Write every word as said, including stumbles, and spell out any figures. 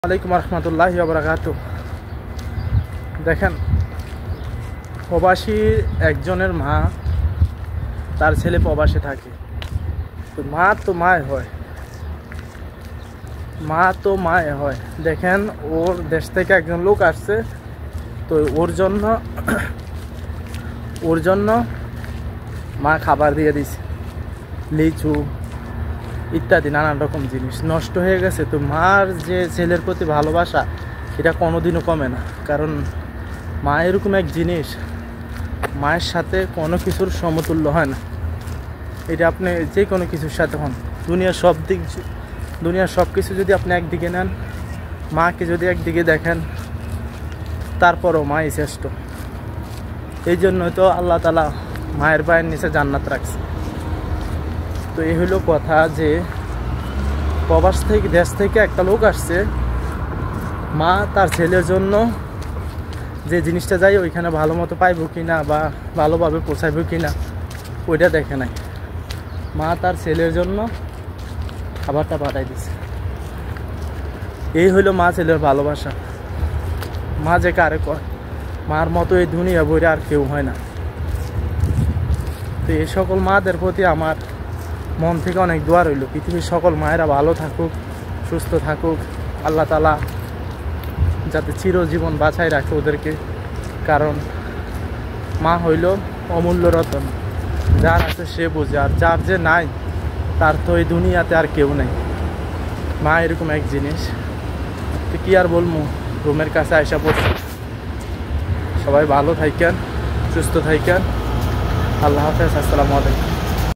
আলাইকুম রহমতুল্লাহি ওয়া বারাকাতুহু। দেখেন, প্রবাসী একজনের মা, তার ছেলে প্রবাসে থাকে, তো মা তো মায় হয়, মা তো মায় হয়। দেখেন, ওর দেশ থেকে একজন লোক আসছে, তো ওর জন্য ওর জন্য মা খাবার দিয়ে দিছে, লিচু ইত্যাদি নানান রকম জিনিস। নষ্ট হয়ে গেছে, তো মার যে ছেলের প্রতি ভালোবাসা, এটা কোনোদিনও কমে না। কারণ মা এরকম এক জিনিস, মায়ের সাথে কোনো কিছুর সমতুল্য হয় না। এটা আপনি যে কোনো কিছুর সাথে হন, দুনিয়ার সব দিক দুনিয়ার সব কিছু যদি আপনি একদিকে নেন, মাকে যদি একদিকে দেখেন, তারপরও মাই শ্রেষ্ঠ। এই জন্যই তো আল্লাহ তাআলা মায়ের পায়ের নিচে জান্নাত রাখছে। তো এই হলো কথা যে প্রবাস থেকে, দেশ থেকে একটা লোক আসছে, মা তার ছেলের জন্য যে জিনিসটা যাই ওইখানে ভালো মতো পাইব কি না বা ভালোভাবে পৌঁছাইব কি না, ওইটা দেখে নাই। মা তার ছেলের জন্য খাবারটা পাঠাই দিছে। এই হইলো মা ছেলের ভালোবাসা। মা যে কারে কয়, মার মতো এই দুনিয়া বইরে আর কেউ হয় না। তো এই সকল মাদের প্রতি আমার মন থেকে অনেক দোয়া রইল, পৃথিবীর সকল মায়েরা ভালো থাকুক, সুস্থ থাকুক, আল্লাহ তাআলা যাতে চিরজীবন বাঁচায় রাখে ওদেরকে। কারণ মা হইল অমূল্য রতন, যার আছে সে বোঝে, আর যার যে নাই তার তো এই দুনিয়াতে আর কেউ নেই। মা এরকম এক জিনিস। তো কি আর বলবো, রুমের কাছে আইসা পড়ছি। সবাই ভালো থাকেন, সুস্থ থাকেন। আল্লাহ হাফেজ, আসসালামু আলাইকুম।